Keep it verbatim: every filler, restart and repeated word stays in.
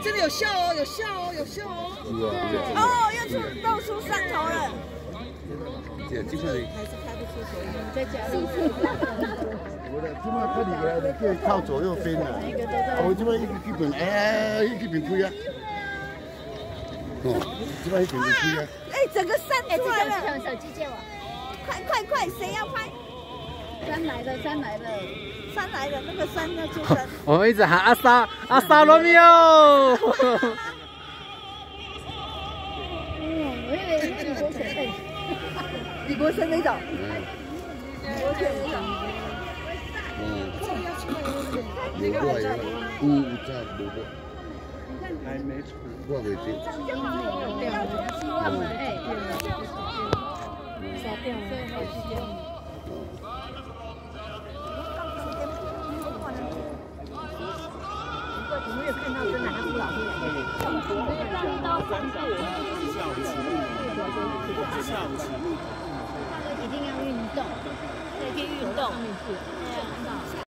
真的有效哦，有效哦，有效哦。 哦，又出露出山头了。 这这个还是开不出手。 在家里。 我的这么看你个，你可以靠左右边啊。我这么一个基本，哎，一个基本推啊。哦，这么一个基本推啊。 哎，整个山出来了。 用手机借我。 快快快，谁要拍？ 山来了，山来了， 山来了，那个山要出山。 我们一直喊阿莎，阿莎罗密欧。 嗯，我以为是李国权。 李国生那种。李国权那种。 嗯。有过有，嗯，有在有过。还没出，我未知。 嗯，哎，烧掉了，对，好时间。我没有看到真的还不老师两个。三刀三步，下午起步，下午起步。一定要运动，对，可以运动。